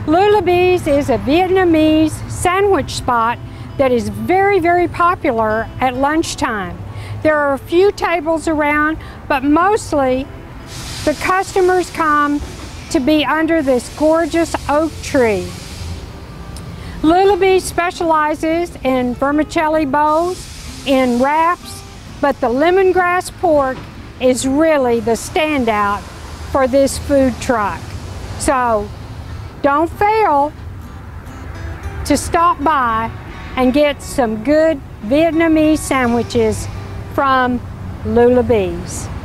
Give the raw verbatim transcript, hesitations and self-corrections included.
LuLu B's is a Vietnamese sandwich spot that is very, very popular at lunchtime. There are a few tables around, but mostly the customers come to be under this gorgeous oak tree. LuLu B specializes in vermicelli bowls, in wraps, but the lemongrass pork is really the standout for this food truck. So don't fail to stop by and get some good Vietnamese sandwiches from LuLu B's.